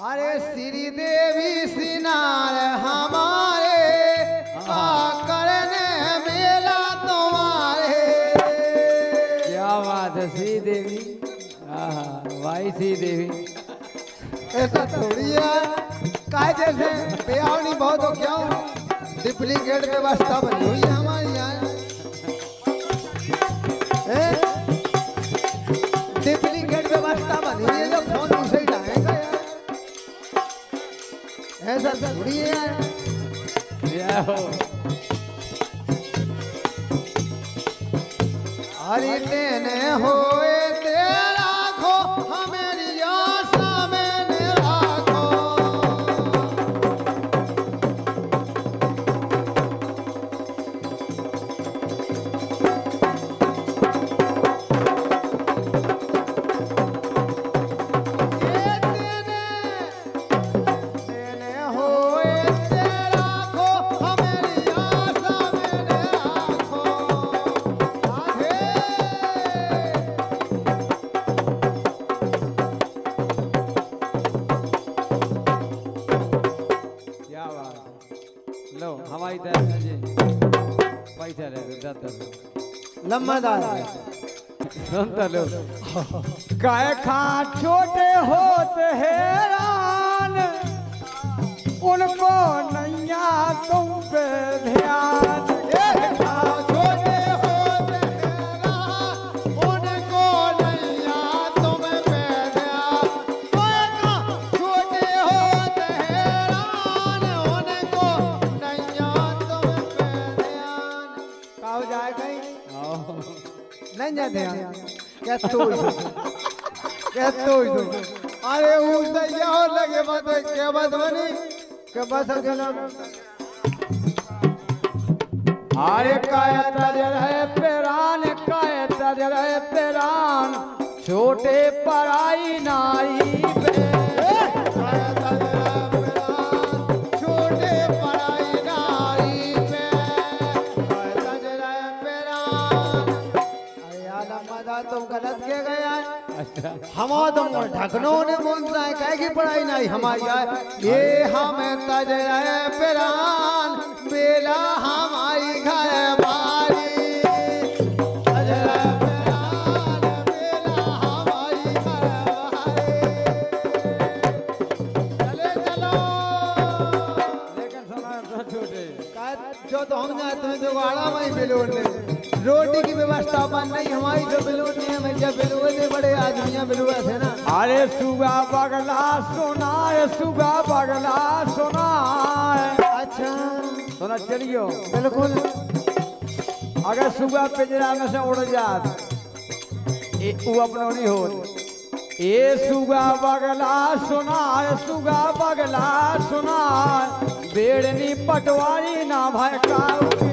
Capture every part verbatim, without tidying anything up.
अरे श्री देवी सिनार हमारे करने मेला तुम्हारे। क्या बात है श्री देवी, भाई श्री देवी ऐसा थोड़ी है काय जैसे बेआवनी बहुत हो क्या डुप्लीकेट व्यवस्था बनी हुई है हमारी यहाँ। डुप्लीकेट व्यवस्था बनी हुई है जो फोन उसे ही लाएगा यार, ऐसा थोड़ी है यार। हरि तेने होए तेरा खो हमेरी आशा मैंने राखो। ये तेने तेने होए तेरा खो हमेरी आशा मैंने राखो। आधे क्या बात है। लो हमारी तरफ से जी पैसा ले दस दस लम्बादार सुनता लो। काय खा छोटे होते हैरान, उनको नैया तुम पे ध्यान। ये खा छोटे होते हैरान, उनको नैया तुम पे ध्यान। ये खा छोटे होते हैरान, उनको नैया तुम पे ध्यान। का हो जाए कहीं नहीं जाते हैं क्या तो क्या तो अरे उस दैया हो लगे बात है क्या बात बनी क्या बात है क्या नाम अरे काय तजर है पेरान, काय तजर है पेरान, छोटे पराई नारी पे। छोटे पढ़ाई नारी पे तजरा पेरान। अरे यार मजा तुम गलत के गए हैं हमारा तुम ढकनों ने बोलता है कह की पढ़ाई नहीं हमारी है ये हमें तजरा पेरान बेला हमारी घर बारी। तजरा पेरान बेला हमारी घर बारी। चले चलो लेकिन सुना छोटे जो तो हम जाए तुम्हें तो गाड़ा में बिलोड़ ले रोटी की व्यवस्था बन नहीं हमारी जो बिलोड़ नहीं है मैं जब बिलोड़ ले बड़े आदमियां बिलोड़ थे ना। अरे सुगा बगला सुनाए, सुगा बगला सुनाए। अच्छा सुना चलियो बिल्कुल अगर सुगा पिंजरा में से उड़ जात ए वो अपनो नहीं हो। ए सुगा बगला सुनाए, सुगा बगला सुनाए, बेड़नी पटवारी ना भाई काऊ के।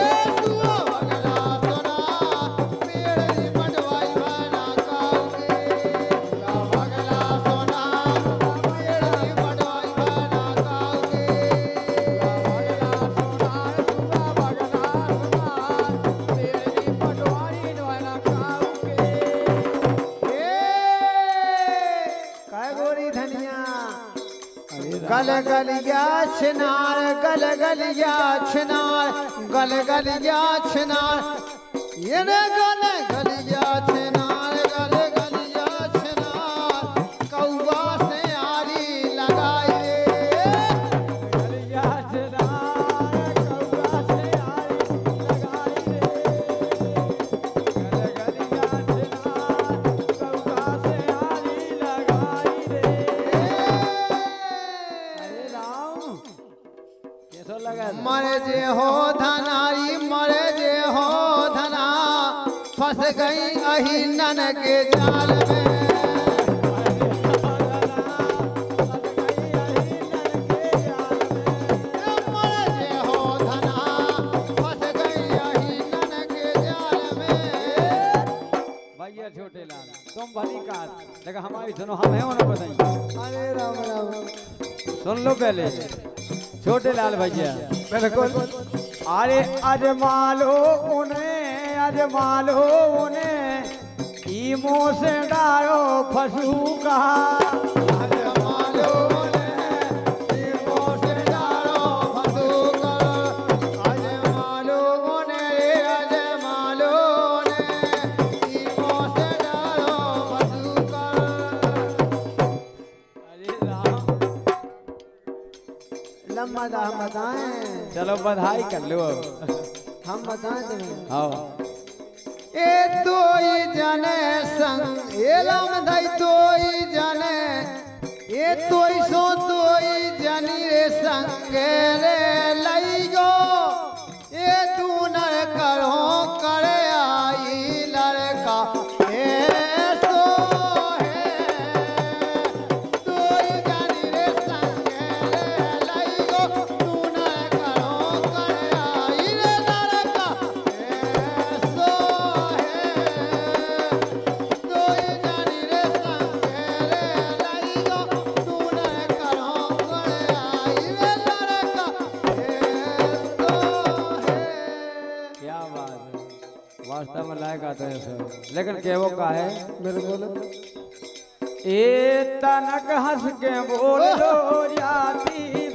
गल गलिया छिनार गल गलिया छिनार गल गलिया छिनार ये ने गल गलिया छिनार गल गलिया छिनार कौवा से आरी लगाई गलिया छिनार कौवा से आरी लगाई रे। गल गलिया छिनार कौवा से आरी लगाई रे। मरे जे हो धनारी मरे जे हो धना फंस गई अहिनन के जाल में। मरे जे हो धना फंस गई अहिनन के जाल में। भैया छोटे लाल तुम भली काट देखा हमारी सुनो हम है उन्हें बताइए। अरे राम राम सुन लो पहले छोटे लाल भैया बिल्कुल। अरे अजमालो उन्हें अजमालो उन्हें ई मुँह से डारो फसू कहा। अजमालो लम्बा दा हम बताएं। चलो बधाई कर लो अब। हम बताएं तुम्हें। हाँ ए तो ही जाने संग ए लम धई तो ही जाने ए तो ही सो तो ही जानी रे संग रे लई गो ए तू नर करो करे आई लड़का ए सो है तो ही जानी रे संग रे लई गो तू नर करो करे आई रे लड़का ए सो तो ही जानी रे संग रे लई गो तू नर करो करे आई रे लड़का ए सो है। क्या बात है, वास्तव में लायक आता है सर। लेकिन केवो का है बिल्कुल ए तनक हंस के बोल लो जाती